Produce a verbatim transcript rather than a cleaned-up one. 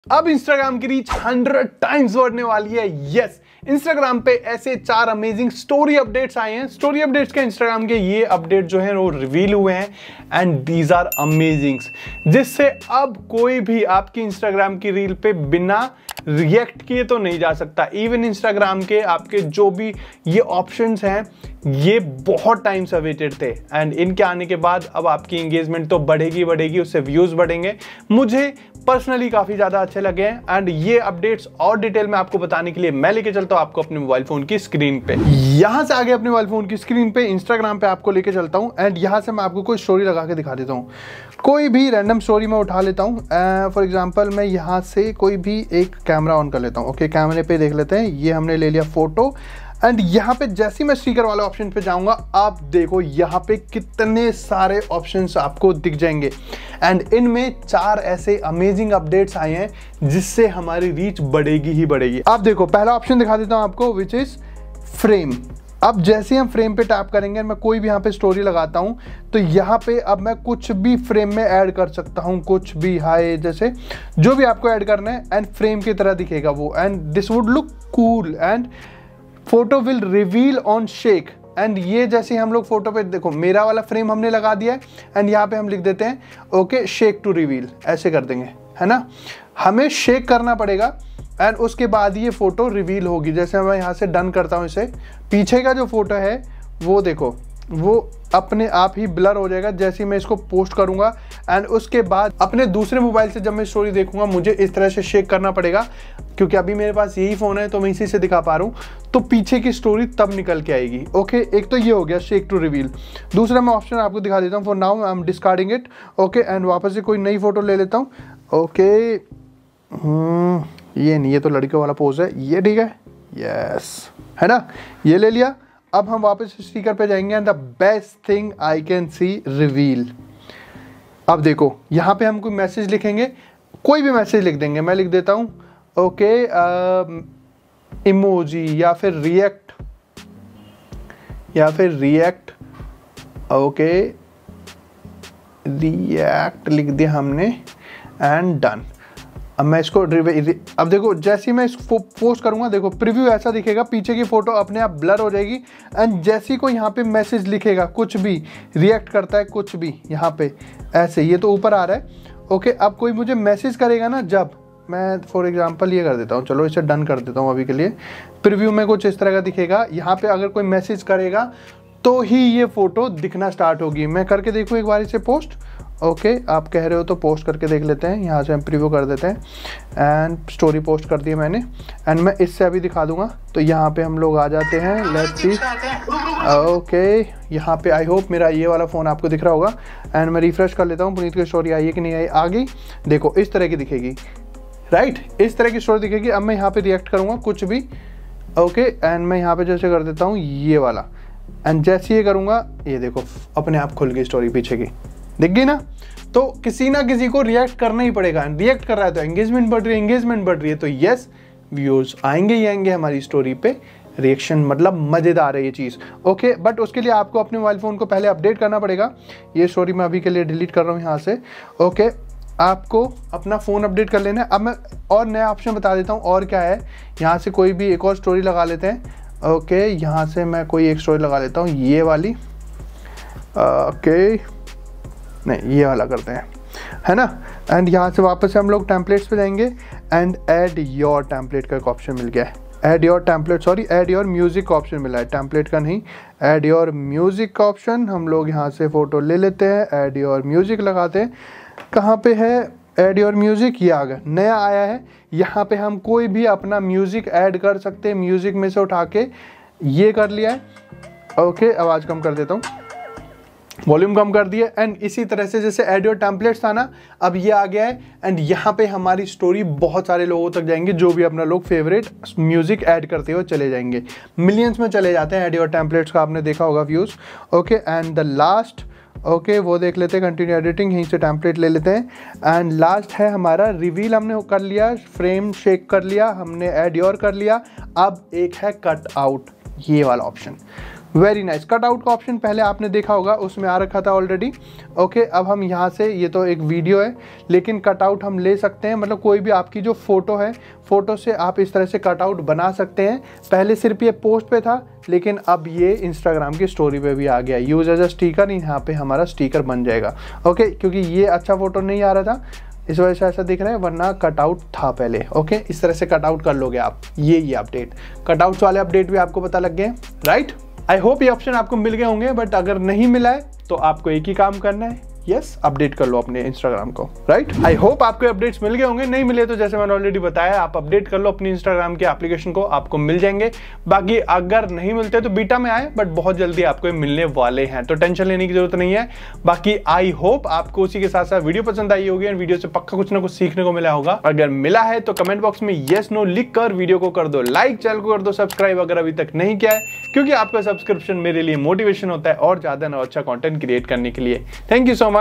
अब इंस्टाग्राम की reach hundred times बढ़ने वाली है। यस, इंस्टाग्राम पे ऐसे चार अमेजिंग स्टोरी अपडेट्स आए हैं। स्टोरी अपडेट्स के इंस्टाग्राम के ये अपडेट जो हैं वो रिवील हुए हैं एंड दीज आर अमेजिंग्स, जिससे अब कोई भी आपकी इंस्टाग्राम की रील पे बिना रिएक्ट किए तो नहीं जा सकता। इवन इंस्टाग्राम के आपके जो भी ये ऑप्शंस हैं ये बहुत टाइम से अवेटेड थे एंड इनके आने के बाद अब आपकी एंगेजमेंट तो बढ़ेगी बढ़ेगी, उससे व्यूज बढ़ेंगे। मुझे पर्सनली काफी ज्यादा अच्छे लगे हैं एंड ये अपडेट्स और डिटेल में आपको बताने के लिए मैं लेके चलता हूं आपको अपने मोबाइल फोन की स्क्रीन पे। यहां से आगे अपने मोबाइल फोन की स्क्रीन पे इंस्टाग्राम पे आपको लेके चलता हूं एंड यहां से मैं आपको कोई स्टोरी लगा के दिखा देता हूं। कोई भी रैंडम स्टोरी मैं उठा लेता हूं। फॉर एग्जांपल मैं यहां से कोई भी एक कैमरा ऑन कर लेता हूं। ओके, कैमरे पे देख लेते हैं। ये हमने ले लिया फोटो एंड यहाँ पे जैसे ही मैं स्टिकर वाले ऑप्शन पे जाऊंगा, आप देखो यहाँ पे कितने सारे ऑप्शंस आपको दिख जाएंगे एंड इनमें चार ऐसे अमेजिंग अपडेट्स आए हैं जिससे हमारी रीच बढ़ेगी ही बढ़ेगी। आप देखो, पहला ऑप्शन दिखा देता हूँ आपको, विच इज फ्रेम। अब जैसे हम फ्रेम पे टैप करेंगे, मैं कोई भी यहाँ पे स्टोरी लगाता हूँ तो यहाँ पे अब मैं कुछ भी फ्रेम में ऐड कर सकता हूँ, कुछ भी, हाय जैसे जो भी आपको ऐड करना है एंड फ्रेम की तरह दिखेगा वो and this would look cool and photo will reveal on shake. And ये जैसे हम लोग फोटो पे देखो, मेरा वाला फ्रेम हमने लगा दिया है एंड यहाँ पे हम लिख देते हैं ओके शेक टू रिवील, ऐसे कर देंगे, है ना। हमें शेक करना पड़ेगा एंड उसके बाद ये फोटो रिवील होगी। जैसे मैं यहाँ से डन करता हूँ इसे, पीछे का जो फोटो है वो देखो वो अपने आप ही ब्लर हो जाएगा जैसे मैं इसको पोस्ट करूंगा एंड उसके बाद अपने दूसरे मोबाइल से जब मैं स्टोरी देखूंगा मुझे इस तरह से शेक करना पड़ेगा, क्योंकि अभी मेरे पास यही फोन है तो मैं इसी से दिखा पा रहा हूँ, तो पीछे की स्टोरी तब निकल के आएगी। ओके, एक तो ये हो गया शेक टू रिवील। दूसरा मैं ऑप्शन आपको दिखा देता हूँ, for now I am discarding it. Okay, and वापस से कोई नई फोटो ले लेता हूँ। ओके, ये नहीं, ये तो लड़कियों वाला पोज है, ये ठीक है, यस, है ना, ये ले लिया। अब हम वापस स्टिकर पे जाएंगे and the best thing I can see reveal. अब देखो यहाँ पे हम कोई मैसेज लिखेंगे, कोई भी मैसेज लिख देंगे। मैं लिख देता हूँ ओके इमोजी या फिर रिएक्ट या फिर रिएक्ट ओके रिएक्ट लिख दिया हमने एंड डन। अब मैं इसको अब देखो जैसे ही मैं इसको पोस्ट करूंगा, देखो प्रीव्यू ऐसा दिखेगा, पीछे की फोटो अपने आप ब्लर हो जाएगी एंड जैसे ही कोई यहाँ पे मैसेज लिखेगा, कुछ भी रिएक्ट करता है, कुछ भी यहाँ पे ऐसे, ये तो ऊपर आ रहा है। ओके, अब कोई मुझे मैसेज करेगा ना, जब मैं फॉर एग्जांपल ये कर देता हूँ, चलो इसे डन कर देता हूँ अभी के लिए। प्रीव्यू में कुछ इस तरह का दिखेगा, यहाँ पे अगर कोई मैसेज करेगा तो ही ये फोटो दिखना स्टार्ट होगी। मैं करके देखूँ एक बार इसे पोस्ट। ओके okay, आप कह रहे हो तो पोस्ट करके देख लेते हैं। यहाँ से हम प्रीव्यू कर देते हैं एंड स्टोरी पोस्ट कर दी है मैंने एंड मैं इससे अभी दिखा दूंगा। तो यहाँ पे हम लोग आ जाते हैं, लेट्स सी। ओके, यहाँ पे आई होप मेरा ये वाला फ़ोन आपको दिख रहा होगा एंड मैं रिफ्रेश कर लेता हूँ, पुनीत की स्टोरी आई है कि नहीं आई। आ गई, देखो इस तरह की दिखेगी, राइट, इस तरह की स्टोरी दिखेगी। अब मैं यहाँ पे रिएक्ट करूँगा कुछ भी, ओके, एंड मैं यहाँ पे जैसे कर देता हूँ ये वाला एंड जैसे ये करूँगा, ये देखो अपने आप खुल गई स्टोरी पीछे की, दिख गई ना। तो किसी ना किसी को रिएक्ट करना ही पड़ेगा, रिएक्ट कर रहा है तो एंगेजमेंट बढ़ रही है, एंगेजमेंट बढ़ रही है तो यस व्यूज आएंगे ही आएंगे हमारी स्टोरी पे। रिएक्शन मतलब मजेदार है ये चीज़। ओके, बट उसके लिए आपको अपने मोबाइल फ़ोन को पहले अपडेट करना पड़ेगा। ये स्टोरी मैं अभी के लिए डिलीट कर रहा हूँ यहाँ से। ओके, आपको अपना फ़ोन अपडेट कर लेना है। अब मैं और नया ऑप्शन बता देता हूँ, और क्या है, यहाँ से कोई भी एक और स्टोरी लगा लेते हैं। ओके, यहाँ से मैं कोई एक स्टोरी लगा लेता हूँ, ये वाली। ओके, नहीं ये वाला करते हैं, है ना। एंड यहाँ से वापस से हम लोग टेम्पलेट्स पे जाएंगे एंड ऐड योर टेम्पलेट का एक ऑप्शन मिल गया है। Add your template, sorry add your music का ऑप्शन मिला है, टेम्पलेट का नहीं, ऐड योर म्यूजिक का ऑप्शन। हम लोग यहाँ से फ़ोटो ले लेते हैं, ऐड योर म्यूजिक लगाते हैं। कहाँ पे है ऐड योर म्यूजिक, ये आ गया, नया आया है। यहाँ पे हम कोई भी अपना म्यूजिक ऐड कर सकते हैं, म्यूजिक में से उठा के ये कर लिया है। ओके, आवाज़ कम कर देता हूँ, वॉल्यूम कम कर दिया एंड इसी तरह से जैसे ऐड योर टेम्पलेट्स था ना, अब ये आ गया है एंड यहाँ पे हमारी स्टोरी बहुत सारे लोगों तक जाएंगे जो भी अपना लोग फेवरेट म्यूजिक ऐड करते हुए चले जाएंगे, मिलियंस में चले जाते हैं ऐड योर टेम्पलेट्स का, आपने देखा होगा views. Okay, and the last, okay वो देख लेते हैं, कंटिन्यू एडिटिंग, यहीं से टेम्पलेट ले लेते हैं एंड लास्ट है हमारा रिवील। हमने कर लिया, फ्रेम शेक कर लिया हमने, ऐड योर कर लिया। अब एक है कट आउट, ये वाला option. Very nice. Cut out का ऑप्शन पहले आपने देखा होगा, उसमें आ रखा था ऑलरेडी। ओके, अब हम यहाँ से, ये तो एक वीडियो है लेकिन कट आउट हम ले सकते हैं, मतलब कोई भी आपकी जो फोटो है, फोटो से आप इस तरह से कट आउट बना सकते हैं। पहले सिर्फ ये पोस्ट पे था लेकिन अब ये इंस्टाग्राम की स्टोरी पे भी आ गया। यूज एज अ स्टिकर, यहाँ पे हमारा स्टिकर बन जाएगा। ओके, क्योंकि ये अच्छा फोटो नहीं आ रहा था इस वजह से ऐसा दिख रहा है, वरना कटआउट था पहले। ओके, इस तरह से कटआउट कर लोगे आप। ये ये अपडेट, कटआउट्स वाले अपडेट भी आपको पता लग गए, राइट। आई होप ये ऑप्शन आपको मिल गए होंगे, बट अगर नहीं मिला है तो आपको एक ही काम करना है, यस, अपडेट कर लो अपने इंस्टाग्राम को, राइट। आई होप आपको अपडेट्स मिल गए होंगे। नहीं मिले तो जैसे मैंने ऑलरेडी बताया, आप अपडेट कर लो अपनी इंस्टाग्राम के एप्लीकेशन को, आपको मिल जाएंगे। बाकी अगर नहीं मिलते तो बीटा में आए, बट बहुत जल्दी आपको ये मिलने वाले हैं, तो टेंशन लेने की जरूरत नहीं है। बाकी आई होप आपको उसी के साथ साथ वीडियो पसंद आई होगी, वीडियो से पक्का कुछ ना कुछ सीखने को मिला होगा। अगर मिला है तो कमेंट बॉक्स में येस नो लिख कर वीडियो को कर दो लाइक, चैनल को कर दो सब्सक्राइब अगर अभी तक नहीं किया है, क्योंकि आपका सब्सक्रिप्शन मेरे लिए मोटिवेशन होता है और ज्यादा और अच्छा कंटेंट क्रिएट करने के लिए। Thank you so much.